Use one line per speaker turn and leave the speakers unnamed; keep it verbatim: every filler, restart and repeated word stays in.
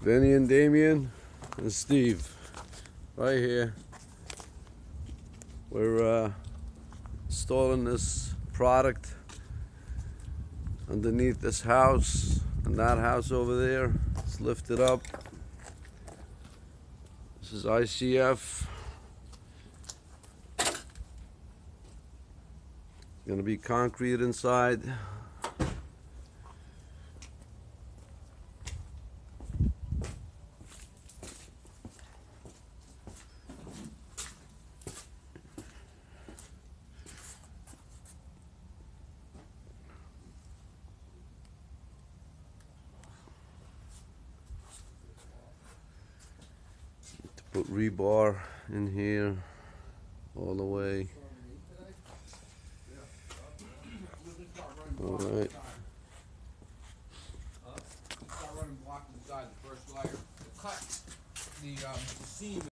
Vinny and Damien and Steve right here. We're uh, installing this product underneath this house, and that house over there. It's lifted up. This is I C F. Gonna be concrete inside. Put rebar in here all the way. All right.
Start running block inside the first layer. Cut the um, seam.